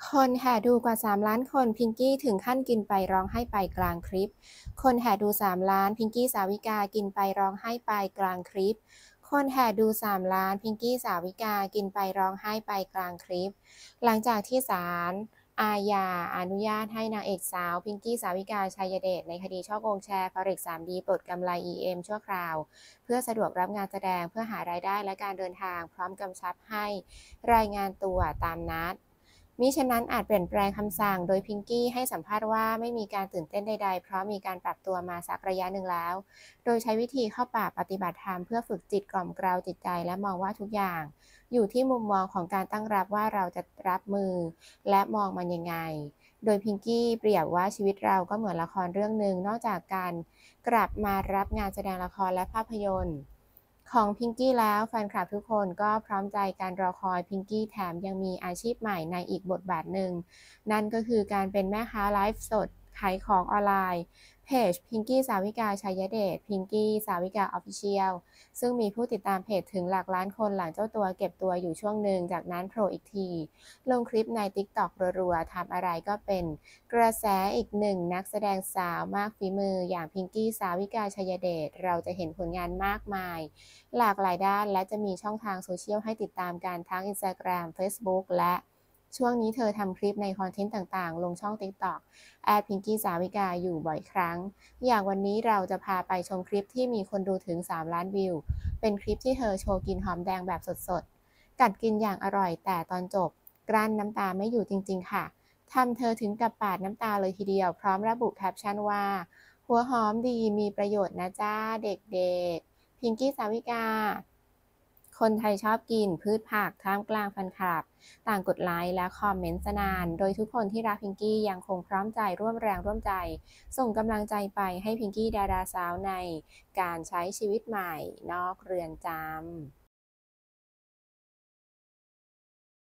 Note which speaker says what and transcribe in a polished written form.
Speaker 1: คนแห่ดูกว่า3ล้านคนพิงกี้ถึงขั้นกินไปร้องไห้ไปกลางคลิปคนแห่ดู3ล้านพิงกี้สาวิกากินไปร้องไห้ไปกลางคลิปคนแห่ดู3ล้านพิงกี้สาวิกากินไปร้องไห้ไปกลางคลิปหลังจากที่ศาลอาญาอนุญาตให้นางเอกสาวพิงกี้สาวิกาชัยเดชในคดีฉ้อโกงแชร์ฟอเร็กซ์ 3D ปลดกำไร EM ชั่วคราวเพื่อสะดวกรับงานแสดงเพื่อหารายได้และการเดินทางพร้อมกำชับให้รายงานตัวตามนัด มิฉะนั้นอาจเปลี่ยนแปลงคำสั่ง โดยพิงกี้ให้สัมภาษณ์ว่าไม่มีการตื่นเต้นใดๆ เพราะมีการปรับตัวมาสักระยะหนึ่งแล้ว โดยใช้วิธีเข้าป่าปฏิบัติธรรมเพื่อฝึกจิตกล่อมเกลาจิตใจและมองว่าทุกอย่างอยู่ที่มุมมองของการตั้งรับว่าเราจะรับมือและมองมันยังไง โดยพิงกี้เปรียบว่าชีวิตเราก็เหมือนละครเรื่องหนึ่งนอกจากการกลับมารับงานแสดงละครและภาพยนตร์ ของพิงกี้แล้วแฟนคลับทุกคนก็พร้อมใจการรอคอยพิงกี้แถมยังมีอาชีพใหม่ในอีกบทบาทหนึ่งนั่นก็คือการเป็นแม่ค้าไลฟ์สดขายของออนไลน์เพจพิงกี้สาวิกาชัยเดชพิงกี้สาวิกาออฟฟิเชียลซึ่งมีผู้ติดตามเพจถึงหลักล้านคนหลังเจ้าตัวเก็บตัวอยู่ช่วงหนึ่งจากนั้นโผล่อีกทีลงคลิปใน TikTok รัวๆทำอะไรก็เป็นกระแสอีกหนึ่งนักแสดงสาวมากฝีมืออย่างพิงกี้สาวิกาชัยเดชเราจะเห็นผลงานมากมายหลากหลายด้านและจะมีช่องทางโซเชียลให้ติดตามกันทั้ง Instagram Facebook และช่วงนี้เธอทำคลิปในคอนเทนต์ต่างๆลงช่อง TikTok พิงกี้สาวิกาอยู่บ่อยครั้งอย่างวันนี้เราจะพาไปชมคลิปที่มีคนดูถึง3ล้านวิวเป็นคลิปที่เธอโชว์กินหอมแดงแบบสดๆกัดกินอย่างอร่อยแต่ตอนจบกลั้นน้ำตาไม่อยู่จริงๆค่ะทำเธอถึงกับปาดน้ำตาเลยทีเดียวพร้อมระบุแคปชั่นว่าหัวหอมดีมีประโยชน์นะจ้าเด็กๆพิงกี้สาวิกาคนไทยชอบกินพืชผักท่ามกลางแฟนคลับต่างกดไลค์และคอมเมนต์สนานโดยทุกคนที่รักพิงกี้ยังคงพร้อมใจร่วมแรงร่วมใจส่งกำลังใจไปให้พิงกี้ดาราสาวในการใช้ชีวิตใหม่นอกเรือนจำ